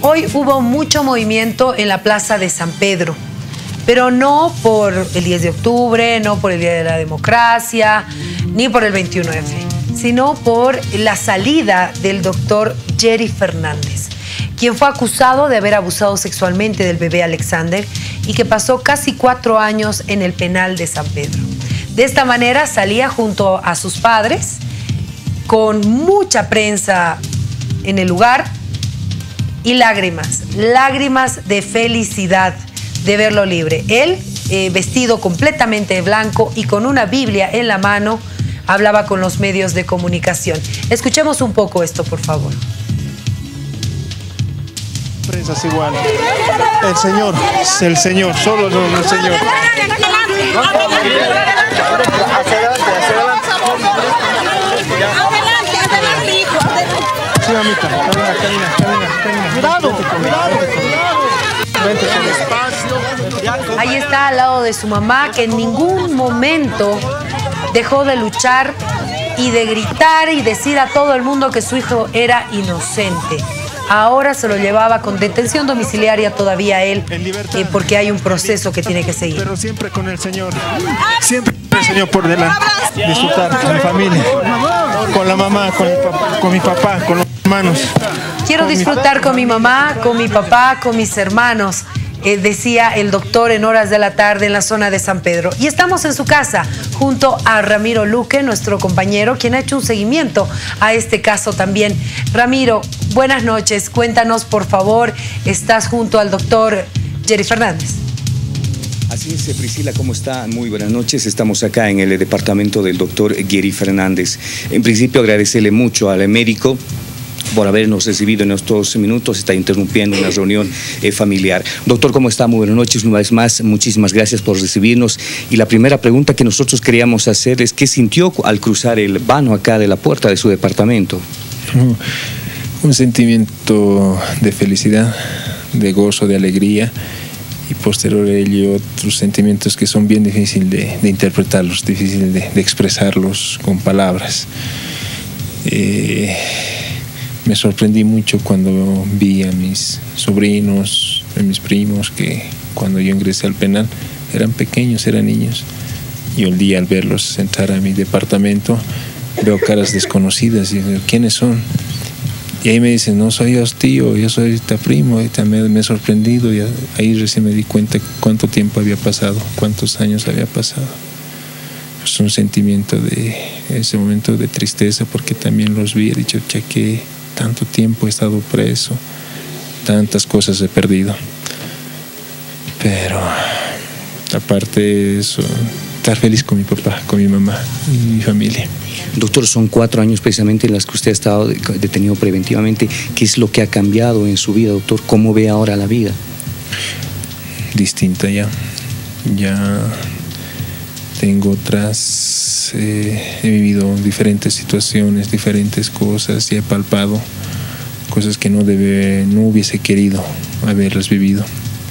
Hoy hubo mucho movimiento en la Plaza de San Pedro, pero no por el 10 de octubre, no por el Día de la Democracia, ni por el 21F, sino por la salida del doctor Jerry Fernández, quien fue acusado de haber abusado sexualmente del bebé Alexander y que pasó casi 4 años en el penal de San Pedro. De esta manera salía junto a sus padres, con mucha prensa en el lugar y lágrimas de felicidad de verlo libre. Él, vestido completamente de blanco y con una Biblia en la mano, hablaba con los medios de comunicación. Escuchemos un poco esto, por favor. Presas igual. El Señor, solo el Señor. Sí, mamita, camina. Cuidado. Vente, Ahí está al lado de su mamá, que en ningún momento dejó de luchar y de gritar y decir a todo el mundo que su hijo era inocente. Ahora se lo llevaba con detención domiciliaria todavía él, porque hay un proceso que tiene que seguir. Pero siempre con el Señor. Siempre con el Señor por delante. Disfrutar con mi familia, con la mamá, con mi papá, con los hermanos. Quiero disfrutar con mi mamá, con mi papá, con mis hermanos, decía el doctor en horas de la tarde en la zona de San Pedro. Y estamos en su casa junto a Ramiro Luque, nuestro compañero, quien ha hecho un seguimiento a este caso también. Ramiro, buenas noches. Cuéntanos, por favor, estás junto al doctor Jerry Fernández. Así es, Priscila, ¿cómo está? Muy buenas noches. Estamos acá en el departamento del doctor Jerry Fernández. En principio, agradecerle mucho al médico por habernos recibido en estos minutos. Está interrumpiendo una reunión familiar. Doctor, ¿cómo está? Muy buenas noches. Una vez más, muchísimas gracias por recibirnos. Y la primera pregunta que nosotros queríamos hacer es, ¿qué sintió al cruzar el vano acá de la puerta de su departamento? Un sentimiento de felicidad, de gozo, de alegría, y posterior a ello otros sentimientos que son bien difíciles de interpretarlos, difíciles de expresarlos con palabras. Me sorprendí mucho cuando vi a mis sobrinos, a mis primos, que cuando yo ingresé al penal eran pequeños, eran niños. Y un día al verlos entrar a mi departamento veo caras desconocidas y digo, ¿quiénes son? Y ahí me dicen, no soy yo tío, yo soy tu primo. Y también me he sorprendido y ahí recién me di cuenta cuánto tiempo había pasado, cuántos años había pasado. Pues un sentimiento ese momento de tristeza, porque también los vi, he dicho, que tanto tiempo he estado preso, tantas cosas he perdido. Pero aparte de eso, estar feliz con mi papá, con mi mamá y mi familia. Doctor, son 4 años precisamente en los que usted ha estado detenido preventivamente. ¿Qué es lo que ha cambiado en su vida, doctor? ¿Cómo ve ahora la vida? Distinta ya. Ya tengo otras, he vivido diferentes situaciones, diferentes cosas, y he palpado cosas que no hubiese querido haberlas vivido.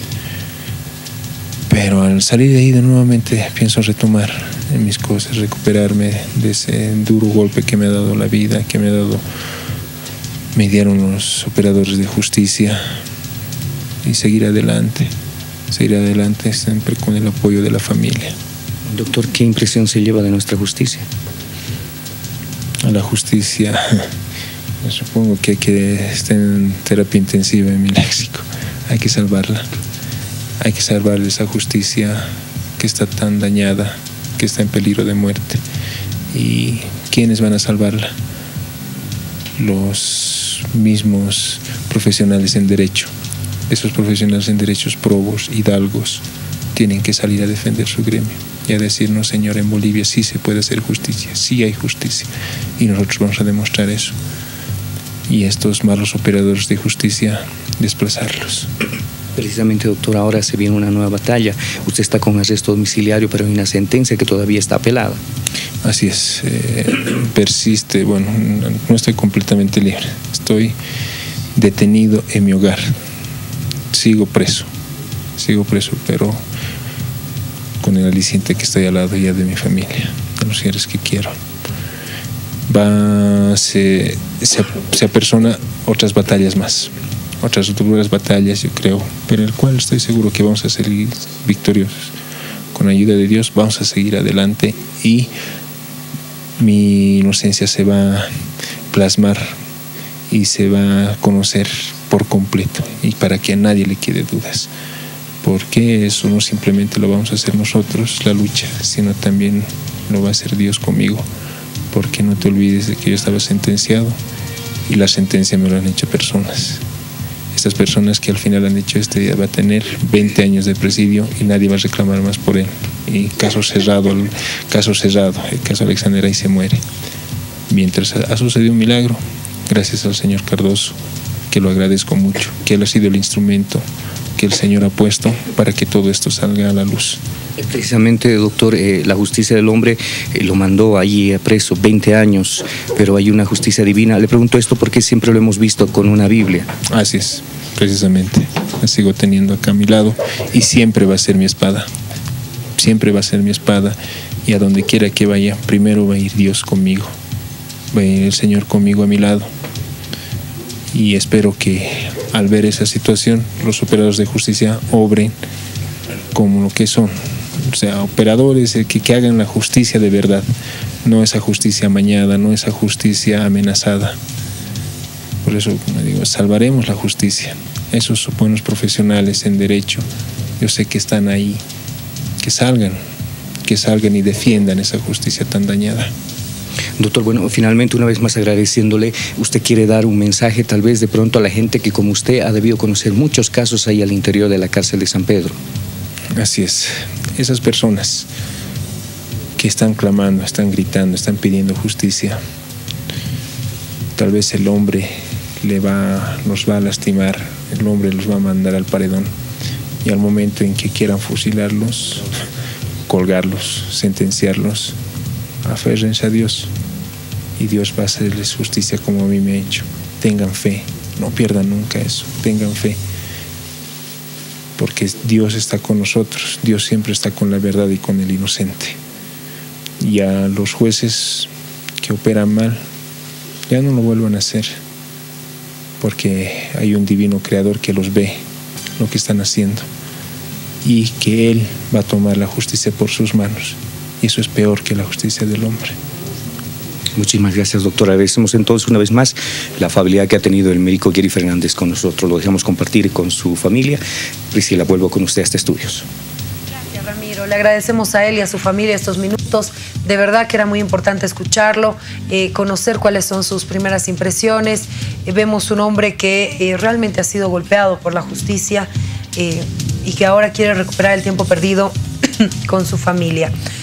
Pero al salir de ahí nuevamente pienso retomar en mis cosas, recuperarme de ese duro golpe que me ha dado la vida, que me dieron los operadores de justicia, y seguir adelante siempre con el apoyo de la familia. Doctor, ¿qué impresión se lleva de nuestra justicia? A la justicia, supongo que hay que estar en terapia intensiva en mi léxico. Hay que salvarla. Hay que salvar esa justicia que está tan dañada, que está en peligro de muerte. ¿Y quiénes van a salvarla? Los mismos profesionales en derecho. Esos profesionales en derechos probos, hidalgos, tienen que salir a defender su gremio y a decirnos, señor, en Bolivia sí se puede hacer justicia, sí hay justicia, y nosotros vamos a demostrar eso. Y estos malos operadores de justicia, desplazarlos. Precisamente, doctor, ahora se viene una nueva batalla. Usted está con arresto domiciliario, pero hay una sentencia que todavía está apelada. Así es, persiste. Bueno, no estoy completamente libre. Estoy detenido en mi hogar. Sigo preso, pero con el aliciente que estoy al lado ya de mi familia, de los seres que quiero. Se apersona otras batallas más. otras duras batallas, yo creo, pero el cual estoy seguro que vamos a salir victoriosos. Con la ayuda de Dios vamos a seguir adelante y mi inocencia se va a plasmar y se va a conocer por completo, y para que a nadie le quede dudas, porque eso no simplemente lo vamos a hacer nosotros, la lucha, sino también lo va a hacer Dios conmigo, porque no te olvides de que yo estaba sentenciado y la sentencia me lo han hecho personas. Estas personas que al final han dicho este día va a tener 20 años de presidio y nadie va a reclamar más por él. Y caso cerrado, el caso Alexander ahí se muere. Mientras ha sucedido un milagro, gracias al señor Cardoso, que lo agradezco mucho, que él ha sido el instrumento que el Señor ha puesto para que todo esto salga a la luz. Precisamente, doctor, la justicia del hombre lo mandó allí a preso 20 años, pero hay una justicia divina. Le pregunto esto porque siempre lo hemos visto con una Biblia. Así es, precisamente. La sigo teniendo acá a mi lado y siempre va a ser mi espada. Siempre va a ser mi espada, y a donde quiera que vaya, primero va a ir Dios conmigo. Va a ir el Señor conmigo a mi lado. Y espero que al ver esa situación, los operadores de justicia obren como lo que son. O sea, operadores que hagan la justicia de verdad, no esa justicia amañada, no esa justicia amenazada. Por eso, como digo, salvaremos la justicia. Esos buenos profesionales en derecho, yo sé que están ahí, que salgan y defiendan esa justicia tan dañada. Doctor, bueno, finalmente, una vez más agradeciéndole, usted quiere dar un mensaje tal vez de pronto a la gente que como usted ha debido conocer muchos casos ahí al interior de la cárcel de San Pedro. Así es, esas personas que están clamando, están gritando, están pidiendo justicia, tal vez el hombre los va a lastimar, el hombre los va a mandar al paredón, y al momento en que quieran fusilarlos, colgarlos, sentenciarlos, aférrense a Dios y Dios va a hacerles justicia como a mí me ha hecho. Tengan fe, no pierdan nunca eso, tengan fe, porque Dios está con nosotros, Dios siempre está con la verdad y con el inocente. Y a los jueces que operan mal, ya no lo vuelvan a hacer, porque hay un divino creador que los ve, lo que están haciendo, y que Él va a tomar la justicia por sus manos, y eso es peor que la justicia del hombre. Muchísimas gracias, doctor. Agradecemos entonces una vez más la afabilidad que ha tenido el médico Guerry Fernández con nosotros. Lo dejamos compartir con su familia. Priscila, vuelvo con usted a este estudios. Gracias, Ramiro. Le agradecemos a él y a su familia estos minutos. De verdad que era muy importante escucharlo, conocer cuáles son sus primeras impresiones. Vemos un hombre que realmente ha sido golpeado por la justicia y que ahora quiere recuperar el tiempo perdido con su familia.